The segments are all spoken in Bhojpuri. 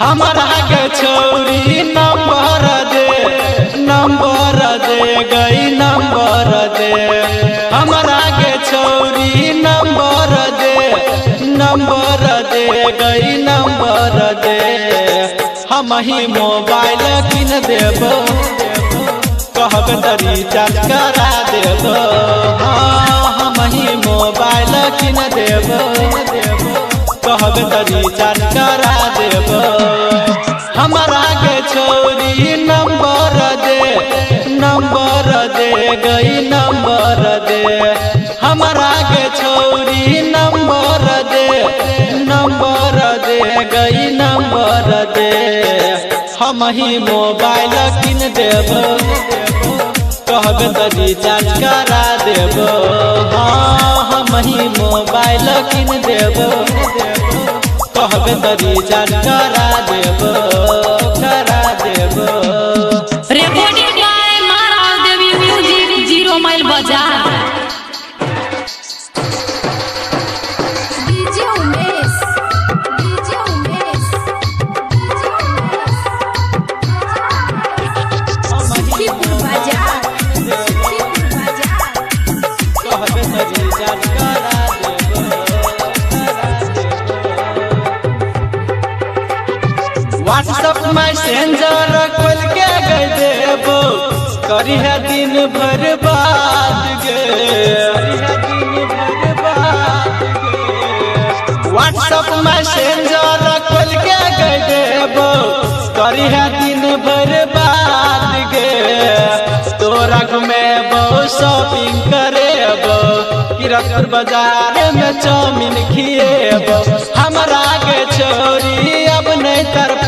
हमारा के छोरी नंबर दे गई नंबर दे। हमारा के छोरी नंबर दे गई नंबर दे। हम ही मोबाइल किन देबो कहब त रिचार्ज करा देबो। हम ही मोबाइल किन देबो कहब त रिचार्ज करा देबो। हमारा के छोरी नंबर दे गई नंबर दे। हमारा के छोरी नंबर दे गई नंबर दे। हम ही मोबाइल किन देबो कहब त रिचार्ज करा देबो। हम ही मोबाइल किन देबो कहब त रिचार्ज करा देबो रिकॉर्डिंग बाय महाराज देवी म्यूजिक 0 माइल बाजार। व्हाट्सएप मैसेंजर खोल के गई देबो करी है दिन भर बात गे। व्हाट्सएप मैसेंजर खोल के गई देबो करी है दिन भर बात गे। तोरा में बहु शॉपिंग करेबो किरतपुर बाजार में चाउमीन खिएबो। हमरा के छोरी अब नहीं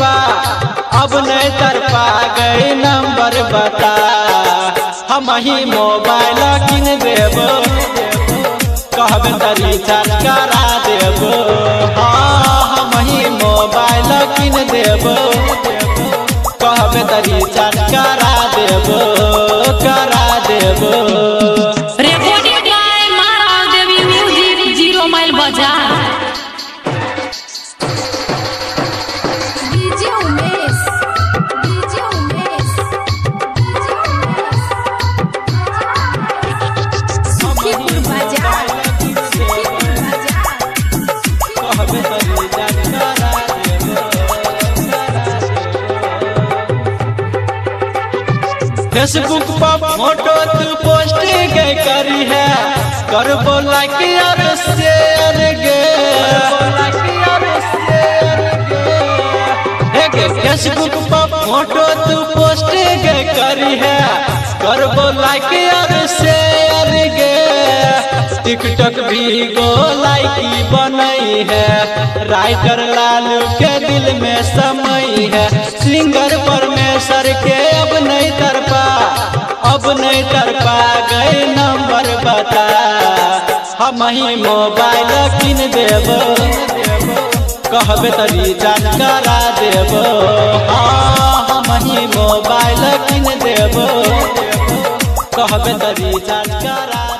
तरपा गई नंबर बता। हम ही मोबाइल किन देबो कहब त रिचार्ज करा देबो। हम ही मोबाइल किन देबो कहब त रिचार्ज करा देबो रिकॉर्डिंग बाय महाराज देवी म्यूजिक 0 माइल बाजार। फेसबुक पर फोटो तू पोस्ट के करी है करबो लाइक और शेयर गे। फेसबुक पर फोटो तू पोस्ट के करी है करबो लाइक और शेयर गे। टिकटॉक भी गो लाइकी बनई है राइटर लालू के दिल में समय है। सिंगर परमेश्वर के अब नहीं तरपा गए नंबर बता। हम ही मोबाइल किन देबो कहब त रिचार्ज करा देबो। हम ही मोबाइल किन देबो कहब त रिचार्ज करा